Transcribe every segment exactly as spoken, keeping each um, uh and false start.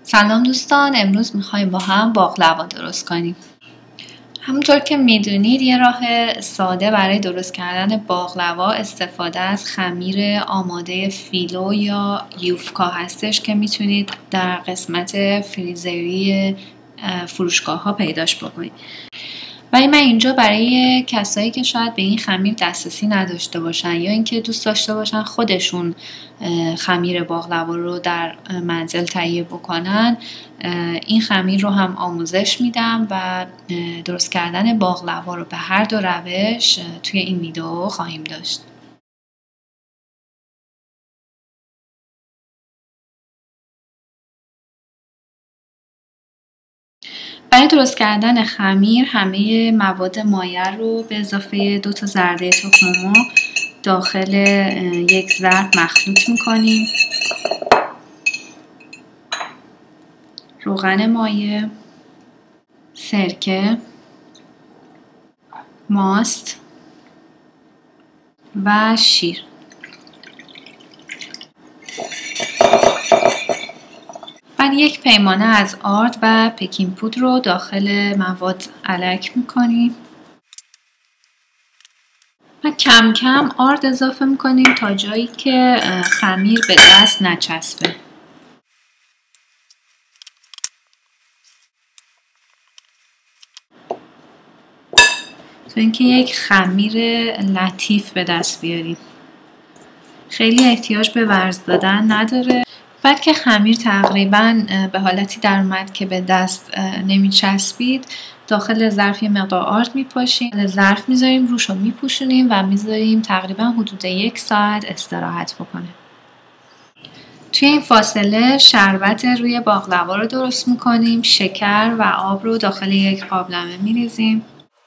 سلام دوستان، امروز میخوایم با هم باقلوا درست کنیم. همونطور که میدونید یه راه ساده برای درست کردن باقلوا استفاده از خمیر آماده فیلو یا یوفکا هستش که میتونید در قسمت فریزری فروشگاه ها پیداش بکنید. ولی من اینجا برای کسایی که شاید به این خمیر دسترسی نداشته باشن یا اینکه دوست داشته باشن خودشون خمیر باقلوا رو در منزل تهیه بکنن، این خمیر رو هم آموزش میدم و درست کردن باقلوا رو به هر دو روش توی این ویدیو خواهیم داشت. برای درست کردن خمیر همه مواد مایع رو به اضافه دو تا زرده تخم مرغ داخل یک ظرف مخلوط میکنیم. روغن مایع، سرکه، ماست و شیر. بعد یک پیمانه از آرد و پکینگ پودر رو داخل مواد الک میکنیم و کم کم آرد اضافه میکنیم تا جایی که خمیر به دست نچسبه. تا اینکه یک خمیر لطیف به دست بیاریم. خیلی احتیاج به ورز دادن نداره. بعد که خمیر تقریبا به حالتی در اومد که به دست نمیچسبید، داخل ظرف یه مقدار آرد میپاشیم، ظرف میذاریم روش رو میپوشونیم و میذاریم تقریبا حدود یک ساعت استراحت بکنه. توی این فاصله شربت روی باقلوا رو درست میکنیم. شکر و آب رو داخل یک قابلمه میریزیم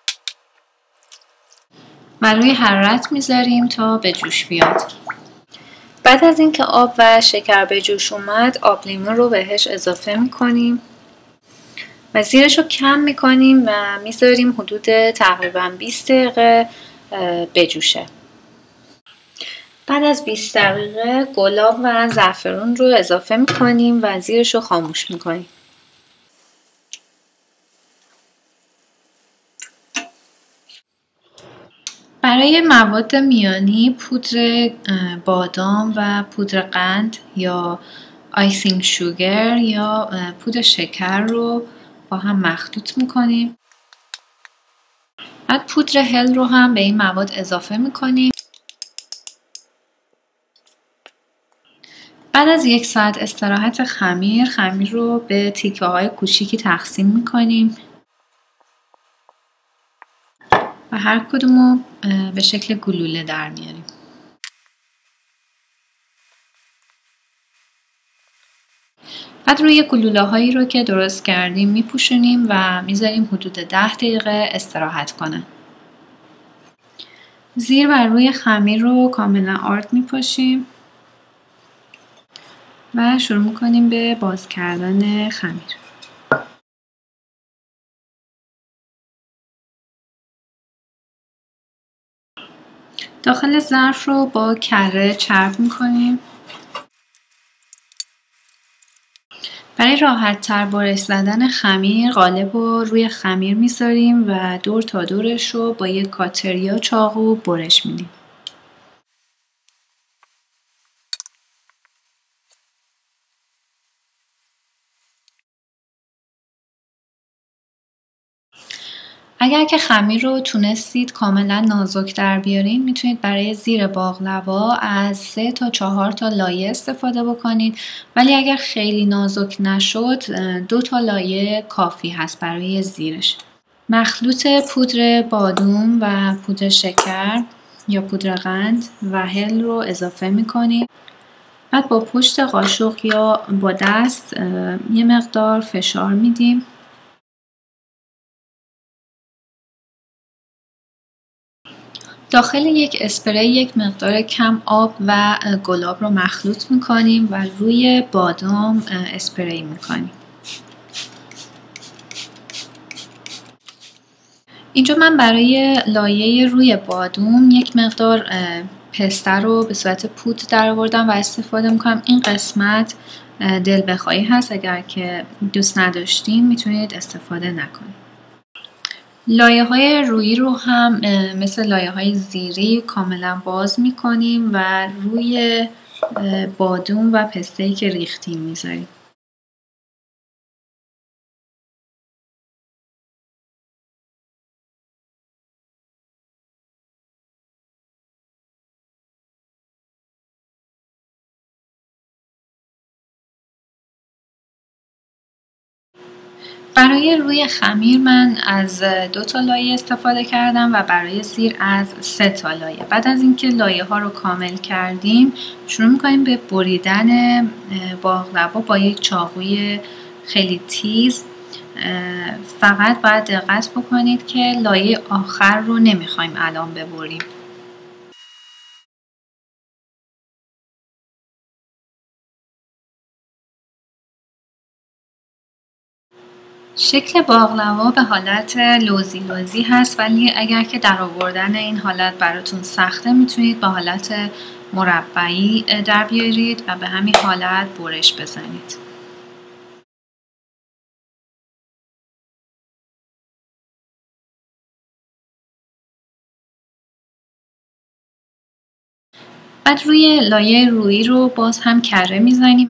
و روی حرارت میذاریم تا به جوش بیاد. بعد از اینکه آب و شکر به جوش اومد، آب لیمو رو بهش اضافه میکنیم و زیرش رو کم میکنیم و میذاریم حدود تقریبا بیست دقیقه بجوشه. بعد از بیست دقیقه گلاب و زعفرون رو اضافه میکنیم و زیرش رو خاموش میکنیم. برای مواد میانی پودر بادام و پودر قند یا آیسینگ شوگر یا پودر شکر رو با هم مخلوط میکنیم. بعد پودر هل رو هم به این مواد اضافه میکنیم. بعد از یک ساعت استراحت خمیر، خمیر رو به تیکه های کوچیکی تقسیم میکنیم و هر کدومو به شکل گلوله در میاریم. بعد روی گلوله هایی رو که درست کردیم میپوشونیم و میذاریم حدود ده دقیقه استراحت کنه. زیر و روی خمیر رو کاملا آرد میپاشیم و شروع میکنیم به باز کردن خمیر. داخل ظرف رو با کره چرب میکنیم. برای راحت تر برش زدن خمیر قالب رو روی خمیر میذاریم و دور تا دورش رو با یک کاتر یا چاقو برش میدیم. اگر که خمیر رو تونستید کاملا نازک در بیارین، میتونید برای زیر باقلوا از سه تا چهار تا لایه استفاده بکنید، ولی اگر خیلی نازک نشد دو تا لایه کافی هست برای زیرش. مخلوط پودر بادوم و پودر شکر یا پودر قند و هل رو اضافه میکنیم. بعد با پشت قاشق یا با دست یه مقدار فشار میدیم. داخل یک اسپری یک مقدار کم آب و گلاب رو مخلوط میکنیم و روی بادام اسپری میکنیم. اینجا من برای لایه روی بادوم یک مقدار پسته رو به صورت پودر در آوردم و استفاده میکنم. این قسمت دل بخواهی هست. اگر که دوست نداشتین میتونید استفاده نکنید. لایه های رویی رو هم مثل لایه های زیری کاملا باز میکنیم و روی بادوم و پسته‌ای که ریختیم میذاریم. برای روی خمیر من از دو تا لایه استفاده کردم و برای زیر از سه تا لایه. بعد از اینکه لایه ها رو کامل کردیم شروع میکنیم به بریدن باقلوا با یک چاقوی خیلی تیز. فقط باید دقت بکنید که لایه آخر رو نمیخوایم الان ببریم. شکل باقلوا به حالت لوزی لوزی هست، ولی اگر که در آوردن این حالت براتون سخته میتونید به حالت مربعی در بیارید و به همین حالت برش بزنید. بعد روی لایه رویی رو باز هم کره میزنیم.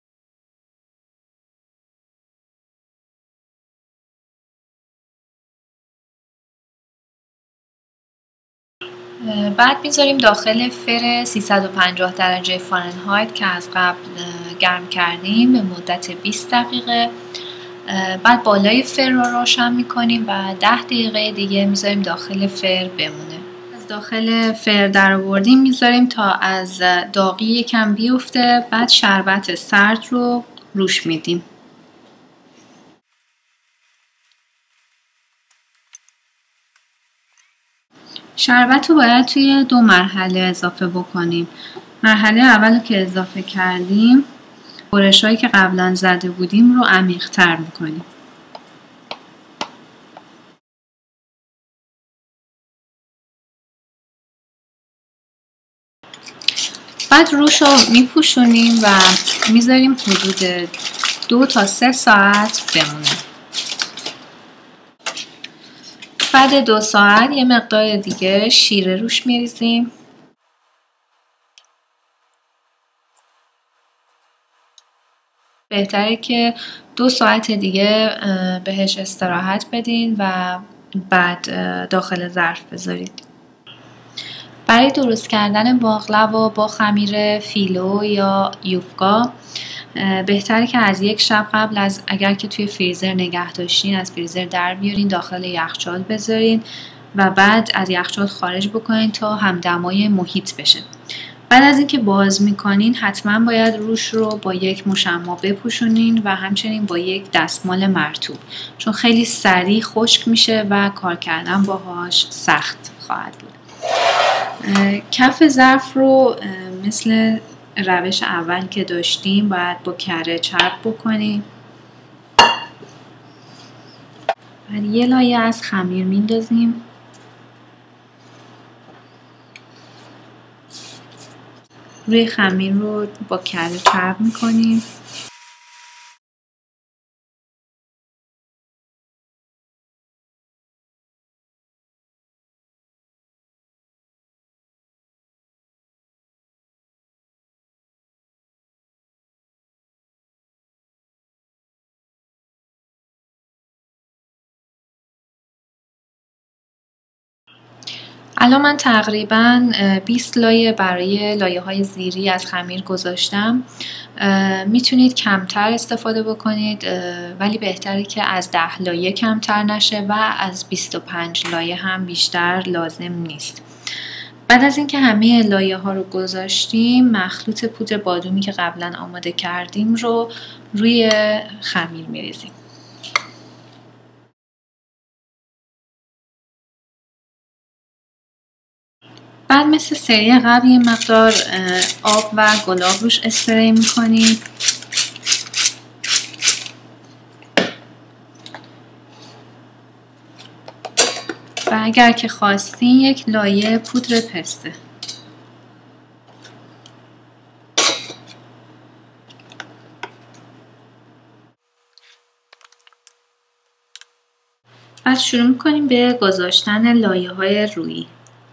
بعد میذاریم داخل فر سیصد و پنجاه درجه فارنهایت که از قبل گرم کردیم به مدت بیست دقیقه. بعد بالای فر رو روشن میکنیم و ده دقیقه دیگه میذاریم داخل فر بمونه. از داخل فر در آوردیم میذاریم تا از داغی یکم بیفته. بعد شربت سرد رو روش میدیم. شربت رو باید توی دو مرحله اضافه بکنیم. مرحله اول که اضافه کردیم برش هایی که قبلا زده بودیم رو عمیق تر میکنیم. بعد روش رو میپوشونیم و میذاریم حدود دو تا سه ساعت بمونه. بعد دو ساعت یه مقدار دیگه شیره روش میریزیم. بهتره که دو ساعت دیگه بهش استراحت بدین و بعد داخل ظرف بذارید. برای درست کردن باقلوا با خمیر فیلو یا یوفکا بهتره که از یک شب قبل از اگر که توی فریزر نگه داشتین از فریزر در بیارین داخل یخچال بذارین و بعد از یخچال خارج بکنین تا همدمای محیط بشه. بعد از اینکه باز میکنین حتما باید روش رو با یک مشما بپوشونین و همچنین با یک دستمال مرطوب، چون خیلی سریع خشک میشه و کار کردن باهاش سخت خواهد بود. کف ظرف رو مثل روش اول که داشتیم باید با کره چرب بکنیم. بعد یه لایه از خمیر میندازیم. روی خمیر رو با کره چرب میکنیم. الان من تقریبا بیست لایه برای لایه های زیری از خمیر گذاشتم. میتونید کمتر استفاده بکنید ولی بهتره که از ده لایه کمتر نشه و از بیست و پنج لایه هم بیشتر لازم نیست. بعد از اینکه همه لایه ها رو گذاشتیم مخلوط پودر بادومی که قبلا آماده کردیم رو روی خمیر میریزیم. بعد مثل سری قبل یه مقدار آب و گلاب روش اسپری میکنیم. و اگر که خواستین یک لایه پودر پسته. پس شروع میکنیم به گذاشتن لایه های رویی.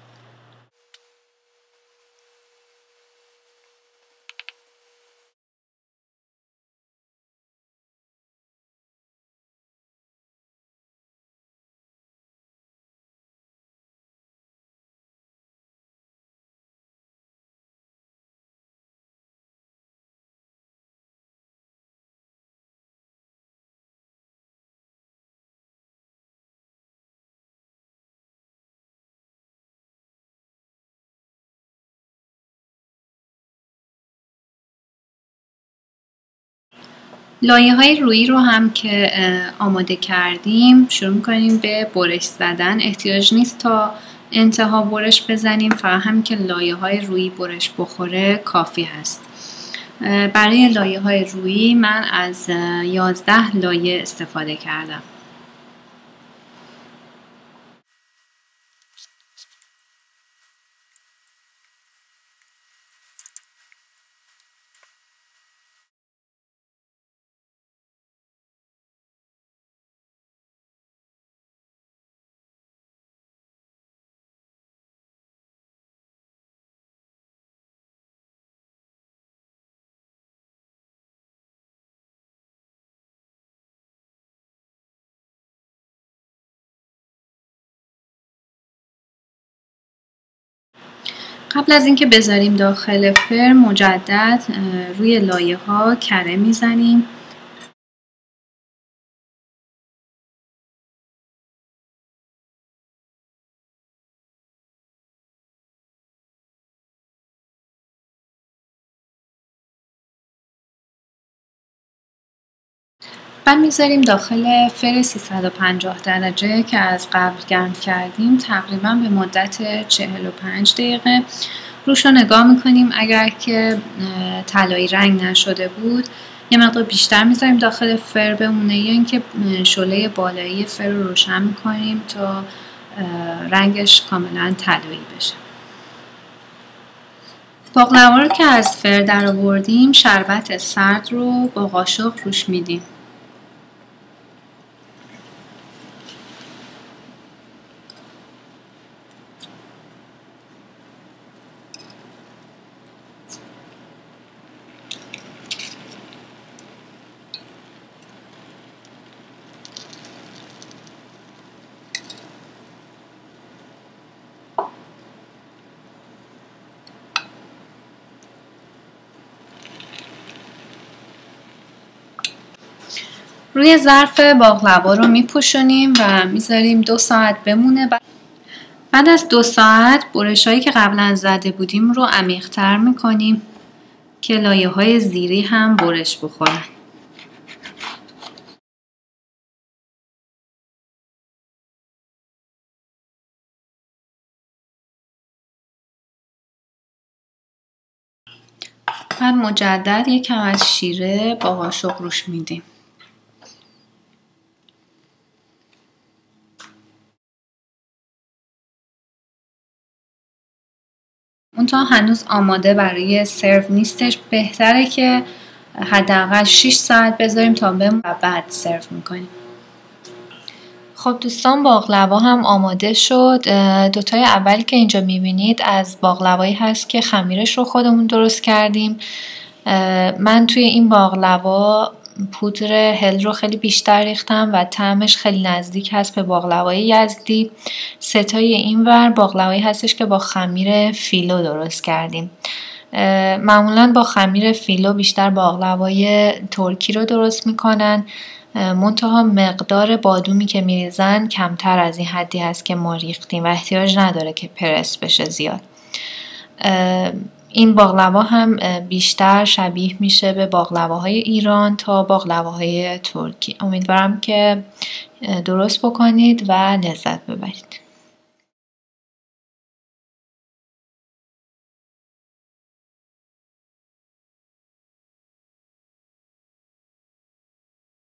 لایه های رویی رو هم که آماده کردیم شروع میکنیم به برش زدن. احتیاج نیست تا انتها برش بزنیم، فقط همین که لایه های رویی برش بخوره کافی هست. برای لایه های رویی من از یازده لایه استفاده کردم. قبل از اینکه بذاریم داخل فرم مجدد روی لایه ها کره میزنیم. بعد میذاریم داخل فرم سیصد و پنجاه درجه که از قبل گرم کردیم تقریبا به مدت چهل و پنج دقیقه. روش رو نگاه میکنیم، اگر که طلایی رنگ نشده بود یه مقدار بیشتر میذاریم داخل فر بمونه، یا اینکه شعله بالایی فر رو روشن میکنیم تا رنگش کاملا طلایی بشه. باقلوا رو که از فر در آوردیم شربت سرد رو با قاشق روش میدیم. روی ظرف باقلوا رو میپوشونیم و میذاریم دو ساعت بمونه. بعد از دو ساعت برش هایی که قبلا زده بودیم رو عمیق تر میکنیم که لایه های زیری هم برش بخورن. بعد مجدد یک کم از شیره با قاشق روش میدیم. منتها هنوز آماده برای سرو نیستش، بهتره که حداقل شش ساعت بذاریم تا بمونه و بعد سرو میکنیم. خب دوستان، باقلوا هم آماده شد. دوتای اولی که اینجا میبینید از باقلوایی هست که خمیرش رو خودمون درست کردیم. من توی این باقلوا پودر هل رو خیلی بیشتر ریختم و طعمش خیلی نزدیک هست به باقلوای یزدی. ستای این ور باقلوایی هستش که با خمیر فیلو درست کردیم. معمولا با خمیر فیلو بیشتر باقلوای ترکی رو درست میکنن، منتها مقدار بادومی که میریزن کمتر از این حدی هست که ما ریختیم و احتیاج نداره که پرس بشه زیاد. این باقلوا هم بیشتر شبیه میشه به باقلواهای ایران تا باقلواهای ترکی. امیدوارم که درست بکنید و لذت ببرید.